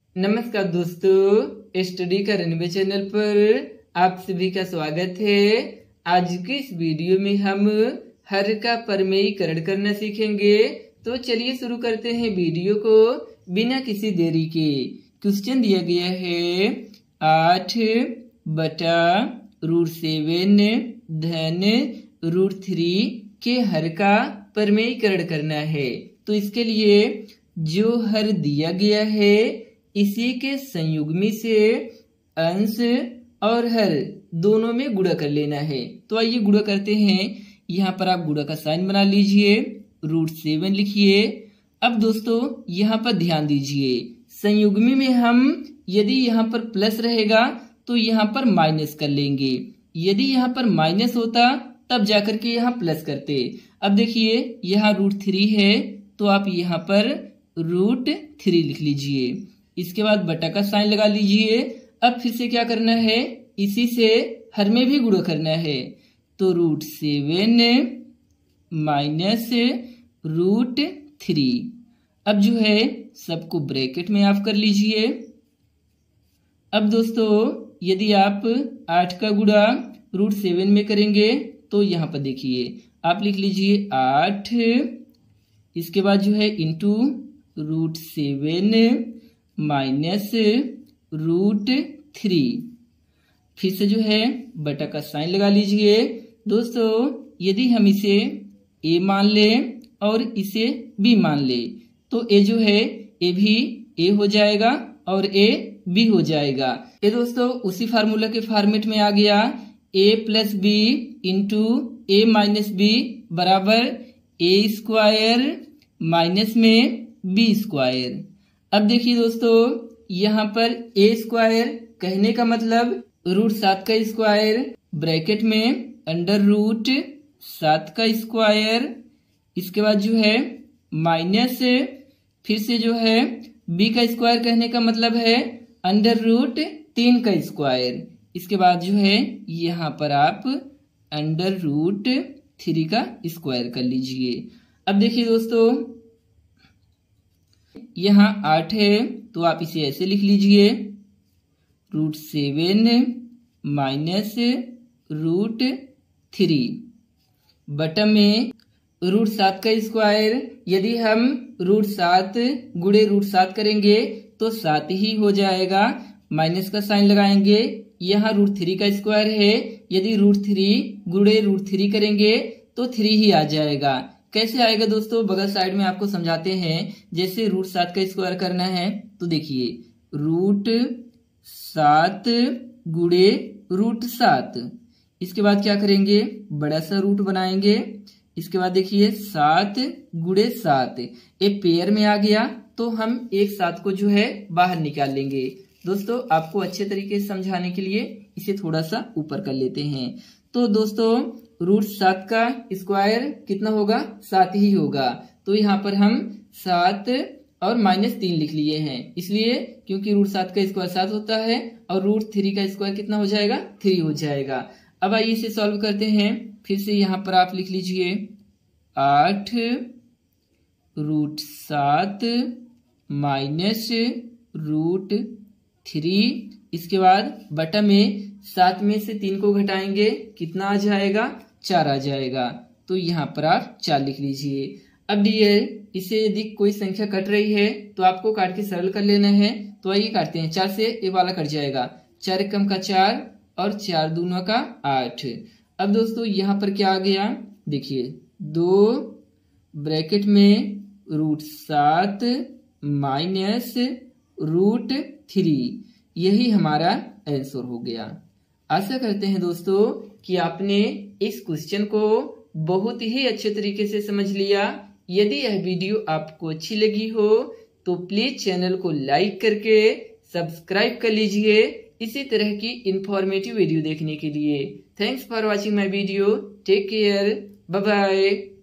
नमस्कार दोस्तों, स्टडी का रनवे चैनल पर आप सभी का स्वागत है। आज की इस वीडियो में हम हर का परमेयीकरण करना सीखेंगे। तो चलिए शुरू करते हैं वीडियो को बिना किसी देरी के। क्वेश्चन दिया गया है 8/√7 धन √3 के हर का परमेयीकरण करना है। तो इसके लिए जो हर दिया गया है इसी के संयुग्मी से अंश और हर दोनों में गुणा कर लेना है। तो आइए गुणा करते हैं। यहाँ पर आप गुणा का साइन बना लीजिए, √7 लिखिए। अब दोस्तों यहाँ पर ध्यान दीजिए, संयुग्मी में हम यदि यहाँ पर प्लस रहेगा तो यहाँ पर माइनस कर लेंगे। यदि यहाँ पर माइनस होता तब जाकर के यहाँ प्लस करते। अब देखिए यहाँ √3 है तो आप यहाँ पर √3 लिख लीजिए। इसके बाद बटा का साइन लगा लीजिए। अब फिर से क्या करना है, इसी से हर में भी गुणा करना है। तो √7 माइनस √3। अब जो है सबको ब्रैकेट में आप कर लीजिए। अब दोस्तों यदि आप 8 का गुणा √7 में करेंगे तो यहाँ पर देखिए आप लिख लीजिए 8, इसके बाद जो है इंटू √7 माइनस √3। फिर से जो है बटा का साइन लगा लीजिए। दोस्तों यदि हम इसे a मान लें और इसे b मान ले तो a जो है a भी a हो जाएगा और a b हो जाएगा। ये दोस्तों उसी फार्मूला के फॉर्मेट में आ गया। a + b into a - b बराबर a² माइनस में b²। अब देखिए दोस्तों यहाँ पर a² कहने का मतलब √7 का स्क्वायर ब्रैकेट में √7 का स्क्वायर, इसके बाद जो है माइनस फिर से जो है b का स्क्वायर कहने का मतलब है √3 का स्क्वायर। इसके बाद जो है यहाँ पर आप √3 का स्क्वायर कर लीजिए। अब देखिए दोस्तों यहाँ 8 है तो आप इसे ऐसे लिख लीजिए, √7 माइनस √3 बटा में √7 का स्क्वायर। यदि हम √7 गुणे √7 करेंगे तो 7 ही हो जाएगा, माइनस का साइन लगाएंगे। यहाँ √3 का स्क्वायर है, यदि √3 गुणे √3 करेंगे तो 3 ही आ जाएगा। कैसे आएगा दोस्तों, बगल साइड में आपको समझाते हैं। जैसे √7 का स्क्वायर करना है तो देखिए √7 गुणे √7, इसके बाद क्या करेंगे, बड़ा सा रूट बनाएंगे। इसके बाद देखिए 7 गुणे 7, ये पेयर में आ गया तो हम एक 7 को जो है बाहर निकाल लेंगे। दोस्तों आपको अच्छे तरीके से समझाने के लिए इसे थोड़ा सा ऊपर कर लेते हैं। तो दोस्तों √7 का स्क्वायर कितना होगा, 7 ही होगा। तो यहाँ पर हम 7 और -3 लिख लिए हैं, इसलिए क्योंकि √7 का स्क्वायर 7 होता है और √3 का स्क्वायर कितना हो जाएगा, 3 हो जाएगा। अब आइए इसे सॉल्व करते हैं। फिर से यहाँ पर आप लिख लीजिए 8 √7 माइनस √3, इसके बाद बटा में 7 में से 3 को घटाएंगे, कितना आ जाएगा, 4 आ जाएगा। तो यहाँ पर आप 4 लिख लीजिए। अब डियर इसे यदि कोई संख्या कट रही है तो आपको काट के सरल कर लेना है। तो आइए काटते हैं। 4 से ये वाला कट जाएगा, 4 एकम का 4 और 4 दूना का 8। अब दोस्तों यहाँ पर क्या आ गया, देखिए 2 ब्रैकेट में √7 माइनस √3, यही हमारा आंसर हो गया। आशा करते हैं दोस्तों कि आपने इस क्वेश्चन को बहुत ही अच्छे तरीके से समझ लिया। यदि यह वीडियो आपको अच्छी लगी हो तो प्लीज चैनल को लाइक करके सब्सक्राइब कर लीजिए इसी तरह की इंफॉर्मेटिव वीडियो देखने के लिए। Thanks for watching my video. Take care, bye bye.